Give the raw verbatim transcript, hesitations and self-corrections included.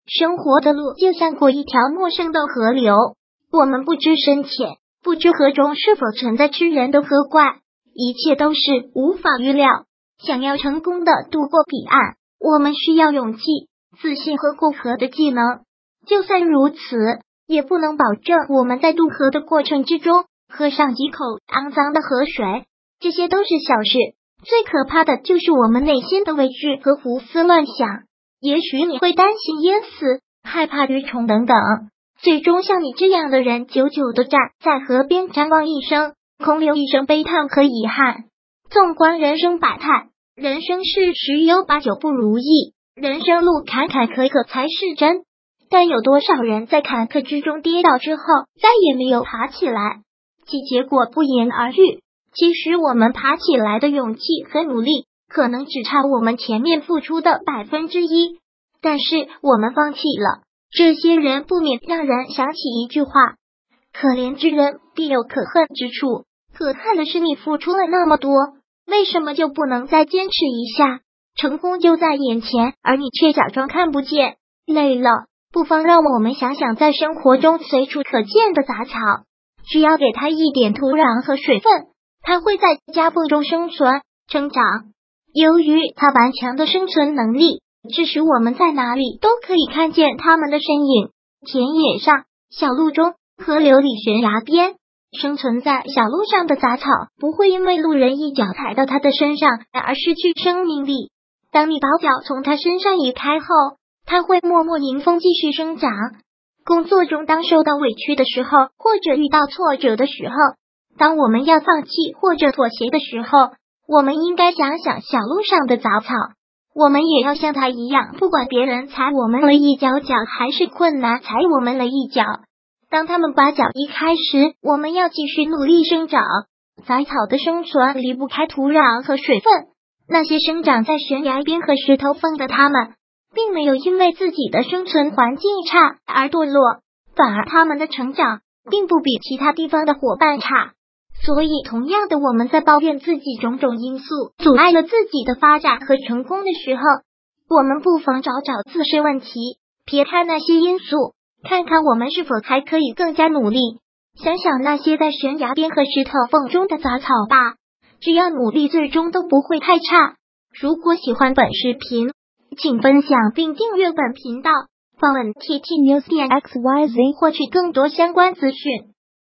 生活的路就像过一条陌生的河流，我们不知深浅，不知河中是否存在吃人的河怪，一切都是无法预料。想要成功的渡过彼岸，我们需要勇气、自信和过河的技能。就算如此，也不能保证我们在渡河的过程之中喝上几口肮脏的河水，这些都是小事。最可怕的就是我们内心的畏惧和胡思乱想。也许你会担心淹死、害怕鱼虫等等，最终像你这样的人久久的站在河边张望一生，空留一声悲叹和遗憾。纵观人生百态，人生是十有八九不如意，人生路坎坎坷坷才是真。但有多少人在坎坷之中跌倒之后再也没有爬起来，其结果不言而喻。其实我们爬起来的勇气和努力可能只差我们前面付出的百分之一，但是我们放弃了，这些人不免让人想起一句话：可怜之人必有可恨之处。可恨的是你付出了那么多，为什么就不能再坚持一下？成功就在眼前，而你却假装看不见。累了，不妨让我们想想在生活中随处可见的杂草，只要给它一点土壤和水分，它会在夹缝中生存成长。由于它顽强的生存能力，致使我们在哪里都可以看见它们的身影。田野上、小路中、河流里、悬崖边，生存在小路上的杂草不会因为路人一脚踩到它的身上而失去生命力。当你把脚从它身上移开后，它会默默迎风继续生长。工作中当受到委屈的时候，或者遇到挫折的时候，当我们要放弃或者妥协的时候，我们应该想想小路上的杂草，我们也要像它一样，不管别人踩我们了一脚脚，还是困难踩我们了一脚，当他们把脚移开时，我们要继续努力生长。杂草的生存离不开土壤和水分，那些生长在悬崖边和石头缝的它们，并没有因为自己的生存环境差而堕落，反而他们的成长并不比其他地方的伙伴差。所以同样的，我们在抱怨自己种种因素阻碍了自己的发展和成功的时候，我们不妨找找自身问题，撇开那些因素，看看我们是否还可以更加努力。想想那些在悬崖边和石头缝中的杂草吧，只要努力，最终都不会太差。如果喜欢本视频，请分享并订阅本频道，访问 T T News 点 X Y Z 获取更多相关资讯。